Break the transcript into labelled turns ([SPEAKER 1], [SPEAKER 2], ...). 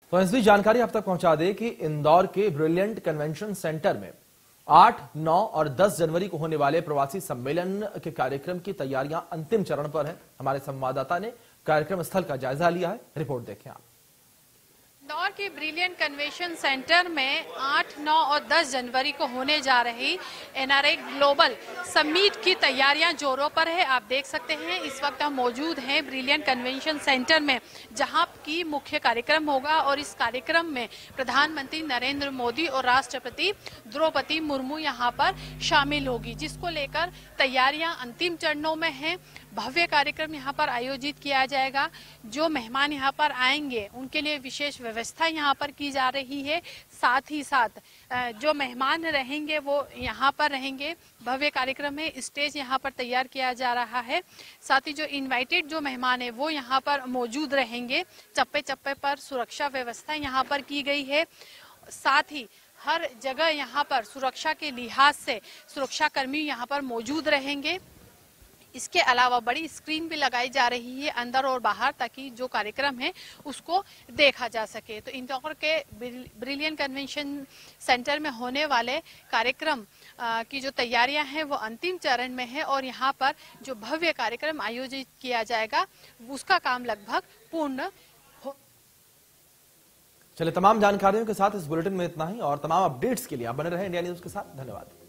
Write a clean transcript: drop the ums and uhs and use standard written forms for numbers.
[SPEAKER 1] तो इस बीच जानकारी आप तक पहुंचा दें कि इंदौर के ब्रिलियंट कन्वेंशन सेंटर में 8, 9 और 10 जनवरी को होने वाले प्रवासी सम्मेलन के कार्यक्रम की तैयारियां अंतिम चरण पर है। हमारे संवाददाता ने कार्यक्रम स्थल का जायजा लिया है। रिपोर्ट देखें आप।
[SPEAKER 2] इंदौर के ब्रिलियंट कन्वेंशन सेंटर में 8, 9 और 10 जनवरी को होने जा रही एनआरआई ग्लोबल समिट की तैयारियां जोरों पर है। आप देख सकते हैं इस वक्त हम मौजूद हैं ब्रिलियंट कन्वेंशन सेंटर में, जहां की मुख्य कार्यक्रम होगा और इस कार्यक्रम में प्रधानमंत्री नरेंद्र मोदी और राष्ट्रपति द्रौपदी मुर्मू यहां पर शामिल होगी, जिसको लेकर तैयारियां अंतिम चरणों में हैं। भव्य कार्यक्रम यहां पर आयोजित किया जाएगा। जो मेहमान यहां पर आएंगे उनके लिए विशेष व्यवस्था यहां पर की जा रही है। साथ ही साथ जो मेहमान रहेंगे वो यहां पर रहेंगे। भव्य कार्यक्रम में स्टेज यहां पर तैयार किया जा रहा है। साथ ही जो इनवाइटेड जो मेहमान है वो यहां पर मौजूद रहेंगे। चप्पे चप्पे पर सुरक्षा व्यवस्था यहां पर की गई है। साथ ही हर जगह यहां पर सुरक्षा के लिहाज से सुरक्षा कर्मी यहां पर मौजूद रहेंगे। इसके अलावा बड़ी स्क्रीन भी लगाई जा रही है अंदर और बाहर, ताकि जो कार्यक्रम है उसको देखा जा सके। तो इंदौर के ब्रिलियंट कन्वेंशन सेंटर में होने वाले कार्यक्रम की जो तैयारियां हैं वो अंतिम चरण में है और यहाँ पर जो भव्य कार्यक्रम आयोजित किया जाएगा उसका काम लगभग पूर्ण हो।
[SPEAKER 1] चलिए, तमाम जानकारियों के साथ इस बुलेटिन में इतना ही और तमाम अपडेट्स के लिए आप बने रहे इंडिया न्यूज के साथ। धन्यवाद।